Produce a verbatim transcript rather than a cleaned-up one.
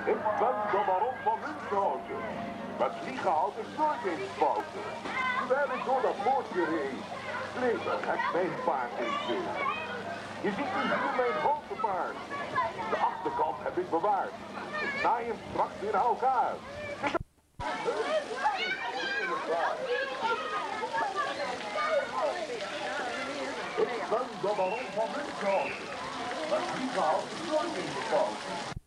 Ik ben de baron van Münchhausen. Met vliegenhout is nooit eens fouten. Terwijl ik door dat moordje reed, bleef er het mijn paard in zee. Je ziet nu hier mijn grote paard. De achterkant heb ik bewaard. Ik naai hem straks weer aan elkaar. Ik ben de baron van Münchhausen. Met vliegenhout is nooit eens fouten.